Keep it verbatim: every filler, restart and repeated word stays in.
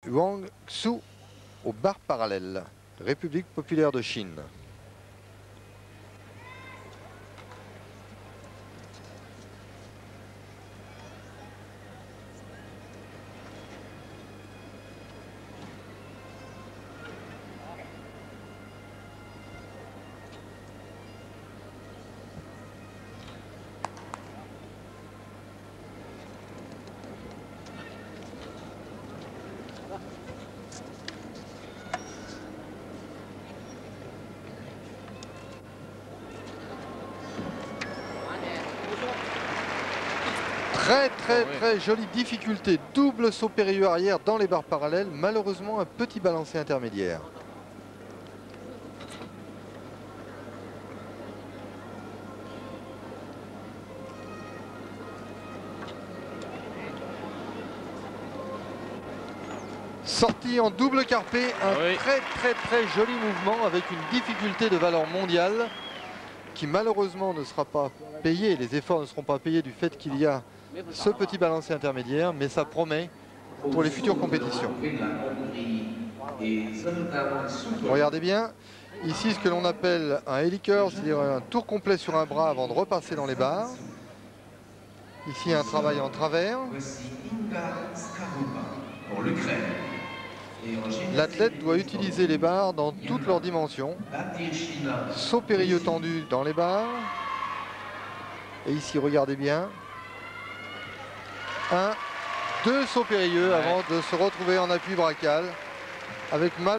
Huang Xu aux barres parallèles, République populaire de Chine. Très très très jolie difficulté, double saut périlleux arrière dans les barres parallèles, malheureusement un petit balancé intermédiaire. Sortie en double carpé, un oui. très très très joli mouvement avec une difficulté de valeur mondiale qui malheureusement ne sera pas payé, les efforts ne seront pas payés du fait qu'il y a ce petit balancé intermédiaire, mais ça promet pour les futures compétitions. Regardez bien, ici ce que l'on appelle un hélicurve, c'est-à-dire un tour complet sur un bras avant de repasser dans les barres. Ici un travail en travers. L'athlète doit utiliser les barres dans toutes leurs dimensions. Saut périlleux tendu dans les barres. Et ici, regardez bien. Un, deux sauts périlleux avant de se retrouver en appui brachial avec mal.